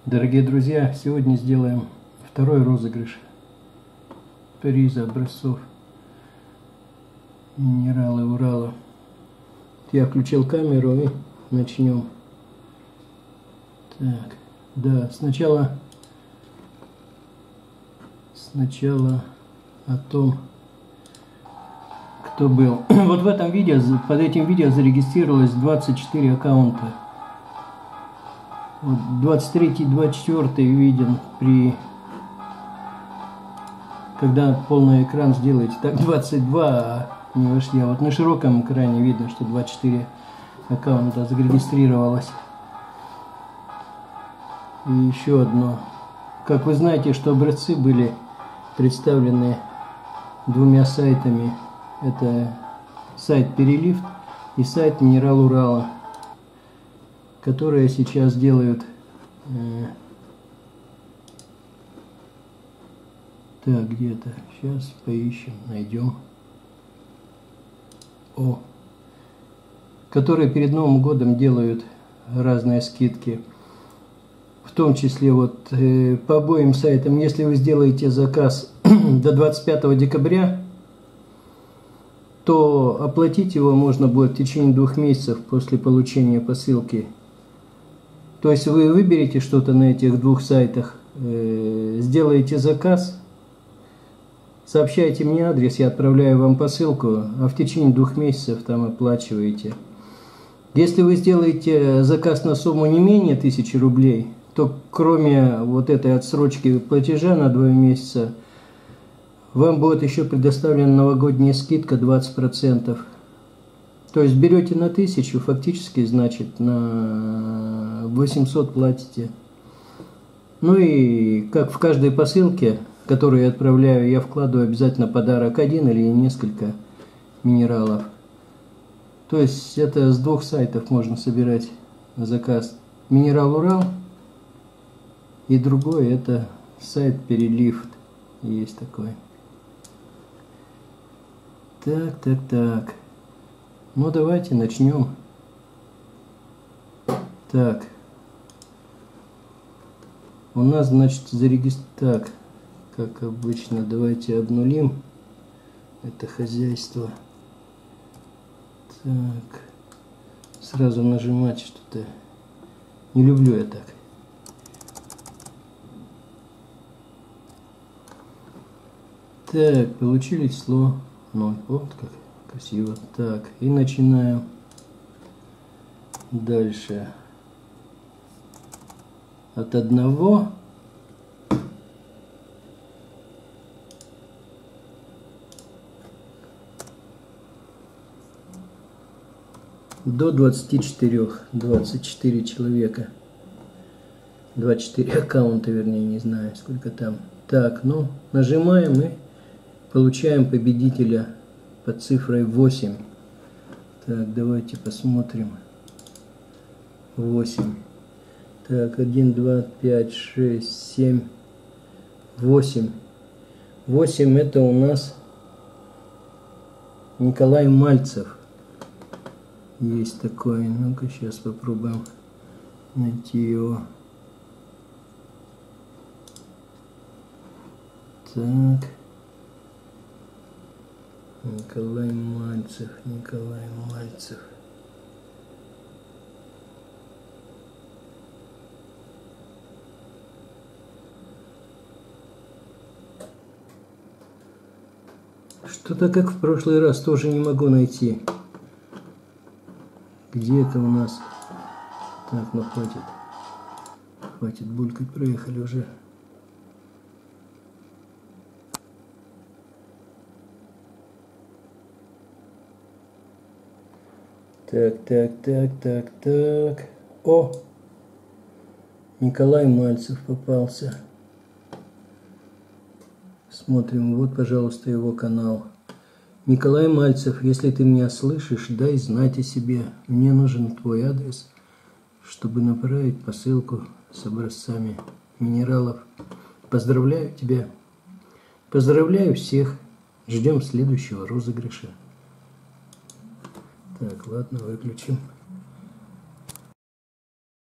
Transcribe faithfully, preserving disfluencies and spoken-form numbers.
Дорогие друзья, сегодня сделаем второй розыгрыш приза образцов минералы Урала. Я включил камеру и начнем. Так, да, сначала сначала о том, кто был. Вот в этом видео, под этим видео зарегистрировалось двадцать четыре аккаунта. Вот двадцать третий, двадцать четвёртый виден при, когда полный экран сделаете. Так двадцать два, а не вошли. А вот на широком экране видно, что двадцать четыре аккаунта зарегистрировалось. И еще одно. Как вы знаете, что образцы были представлены двумя сайтами. Это сайт Перелифт и сайт Минерал Урала, которые сейчас делают э, так, где-то сейчас поищем, найдем. О, которые перед Новым годом делают разные скидки, в том числе вот э, по обоим сайтам. Если вы сделаете заказ до двадцать пятого декабря, то оплатить его можно будет в течение двух месяцев после получения посылки. То есть вы выберете что-то на этих двух сайтах, э, сделаете заказ, сообщайте мне адрес, я отправляю вам посылку, а в течение двух месяцев там оплачиваете. Если вы сделаете заказ на сумму не менее тысячи рублей, то кроме вот этой отсрочки платежа на два месяца, вам будет еще предоставлена новогодняя скидка двадцать процентов. То есть берете на тысячу, фактически, значит, на восемьсот платите. Ну и как в каждой посылке, которую я отправляю, я вкладываю обязательно подарок один или несколько минералов. То есть это с двух сайтов можно собирать заказ. Минерал Урал и другой это сайт Перелифт. Есть такой. Так, так, так. Ну, давайте начнем. Так. У нас, значит, зарегистрировано. Так, как обычно, давайте обнулим это хозяйство. Так. Сразу нажимать что-то. Не люблю я так. Так, получили число ноль. Вот как красиво. Так, и начинаем дальше. От одного до двадцати четырёх. двадцать четыре человека. двадцать четыре аккаунта, вернее, не знаю, сколько там. Так, ну, нажимаем и получаем победителя под цифрой восемь. Так, давайте посмотрим. восемь. Так, один, два, пять, шесть, семь, восемь. восемь это у нас Николай Мальцев. Есть такой. Ну-ка, сейчас попробуем найти его. Так. Николай Мальцев, Николай Мальцев. Что-то как в прошлый раз тоже не могу найти. Где это у нас? Так, ну хватит. Хватит булькать, проехали уже. Так, так, так, так, так. О! Николай Мальцев попался. Смотрим, вот, пожалуйста, его канал. Николай Мальцев, если ты меня слышишь, дай знать о себе. Мне нужен твой адрес, чтобы направить посылку с образцами минералов. Поздравляю тебя. Поздравляю всех. Ждем следующего розыгрыша. Так, ладно, выключим.